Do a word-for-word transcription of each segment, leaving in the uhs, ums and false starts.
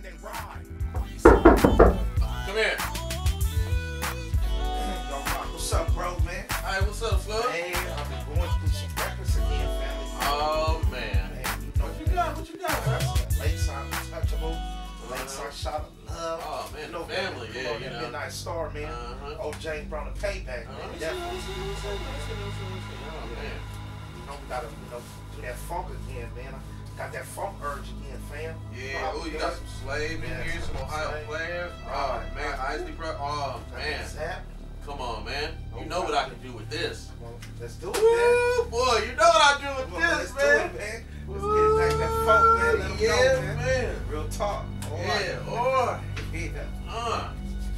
Come here. Yo, Rock, what's up, bro, man? Hey, what's up, Slug? Hey, I've been going through some records again, family. Oh, man. Man, you know, What you got? What you got, man? Lakeside Untouchable, Lakeside Shot of Love. Oh, man, you know, the family, man, yeah, you you know. know. Midnight Star, man. Uh-huh. Oh, James Brown, the Payback, man. Uh-huh. Definitely. Oh, man. You know, we gotta, you know, do that funk again, man. I got that funk urge again, fam. Yeah, oh, you got some Slave in Yeah, here, some some Ohio Slave. players. Oh, Right, man, right. Isley, bro. Oh, man. What's happening? Come on, man. You know what I can do with this. Come on, let's do it, man. Woo, boy, you know what I do with Come on, this, let's man. do it, man. Let's get back that funk, man. Let 'em Yeah, know, man. man. Real talk. All right. Yeah, boy. Yeah. Uh.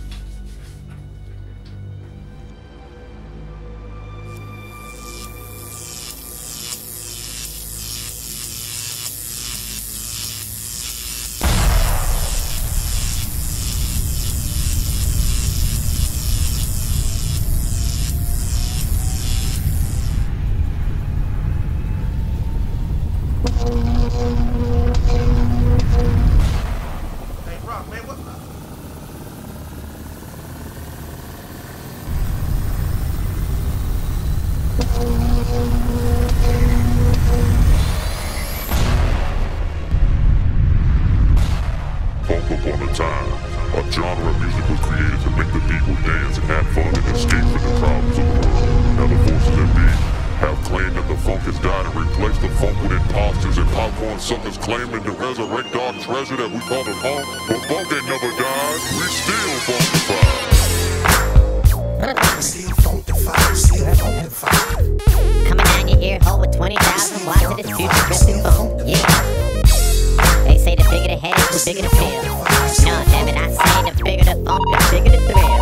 Hey, Rock, man, what? Funk upon a time, a genre of music was created to make the people dance and have fun and escape from the problems of the world. Now the forces that be have claimed that the funk has died and replaced the funk with imposters and popcorn suckers claiming to resurrect our treasure that we call the funk. But funk ain't never died, we still funkified. Still funkified, still funkified. Coming down your ear hole with twenty thousand watts of this future drifting phone. Yeah. They say the bigger the headache, the bigger the pill. No, damn it, I say the bigger the funk, the bigger the thrill.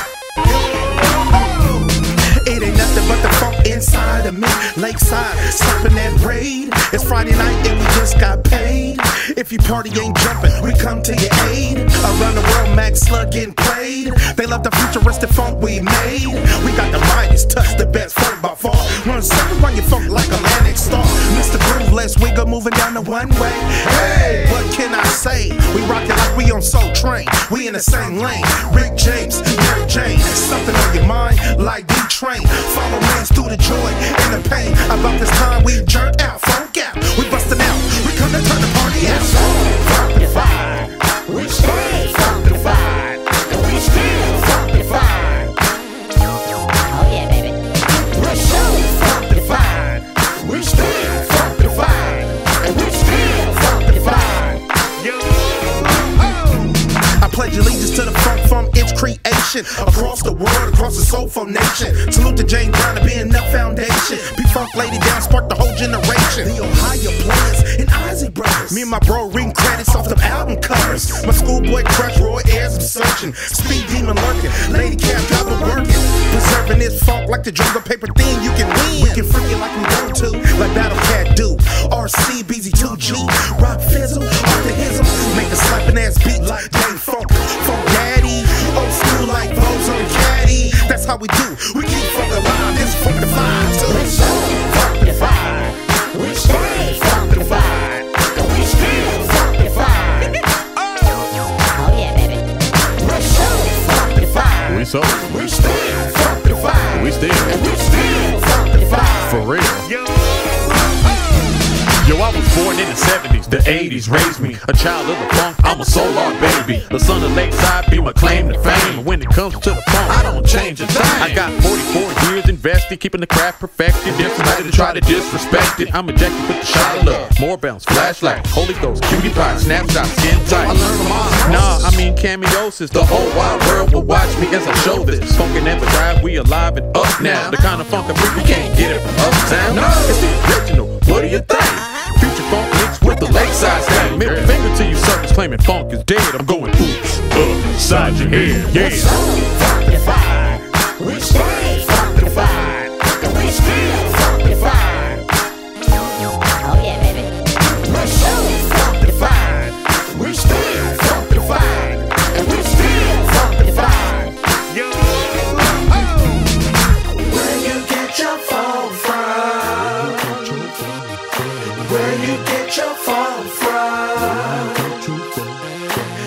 It ain't nothing but the funk inside of me. Lakeside, stopping that raid. It's Friday night and we just got paid. If you party ain't jumping, we come to your aid. Around the world, Max Slug getting played. They love the futuristic funk we made. We got the Midas touch, the best funk by far. Run circle run your funk like Atlantic Star. Mister Groove, let's wiggle moving down the one way. Hey, what can I say? We rock it like we on Soul Train. We in the same lane. Rick James, Mary Jane. Something on your mind like D-Train. Follow man's through the joy and the pain. About this time we jerk out, funk out. We bustin' out, we come to turn the party out. Funkified. We stay funkified. And we still funkified. Oh yeah, baby. We're so funkified. We still funkified. And we still funkified. I pledge allegiance to the funk from its creation. Across the world, across the soulful nation. Salute to James Brown to being that foundation. P-Funk laid it down, sparked the whole generation. The Ohio players and Isaac brothers. Me and my bro reading credits off them album covers. My schoolboy crush, Roy Ayers, I'm searching. Speed demon lurking, Lady Cab driver working. Preserving this funk like the jungle paper theme you can win. We can freak it like we go to, like Battle Cat do. R C, B Z two G, Rock Fizzle, off the hizzle. Make a slapping ass beat like Dave Funk, Funk Daddy. Old school like Vo's on Caddy. That's how we do. We keep funk alive. This funk the vibe too. We're so funkified. We stay funkified. And we still funkified. Oh yeah, baby. We're so funkified. We so, We still funkified. we still, And we still funkified. for real. Yo, I was born in the seventies, the eighties raised me. A child of the funk, I'm a solar baby. The son of Lakeside be my claim to fame. And when it comes to the funk, I don't change a thing. I got forty-four years invested, keeping the craft perfected. There's somebody to try to disrespect it. I'm ejected with the shot of love. More bounce, flashlight, Holy Ghost, cutie pie, snapshot, skin tight. I learned from all. Nah, I mean cameosis. The whole wide world will watch me as I show this. Funk and never die, we alive and up now. The kind of funk I bring, you can't get it from uptown. No, it's the original. What do you think? Future funk mixed with the Lakeside slang. Middle finger to you suckers claiming funk is dead. I'm going oops, upside your head, yeah. So funkified. We stay funkified. And we still funkified. Oh yeah, baby. We're so funkified. We still funkified. And we still funkified. Where you get your funk from? Where you get your funk from?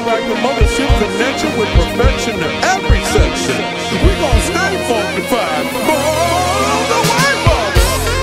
bring back the mothership connection with perfection to every section. We gon' stay funkified. All the way, Bubba.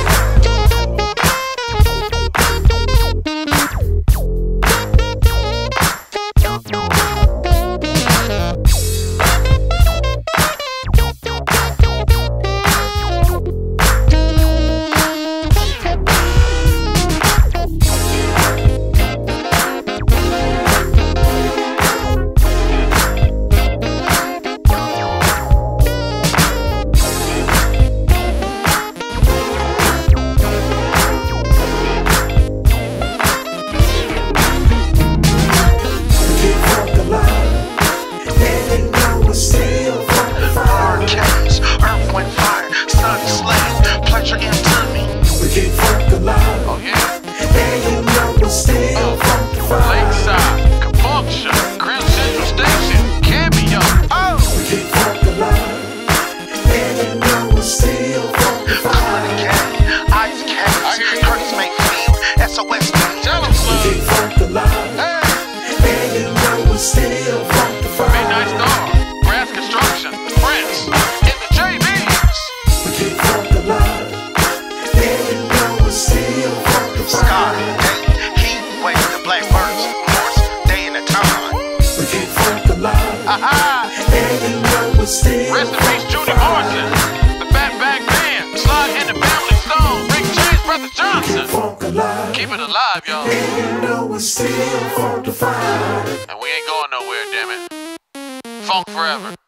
Rest in peace, Judy Morrison. The Fatback Band, Slide and the Family Stone, Rick James, Brother Johnson. Keep it alive, y'all. And we ain't going nowhere, damn it. Funk forever.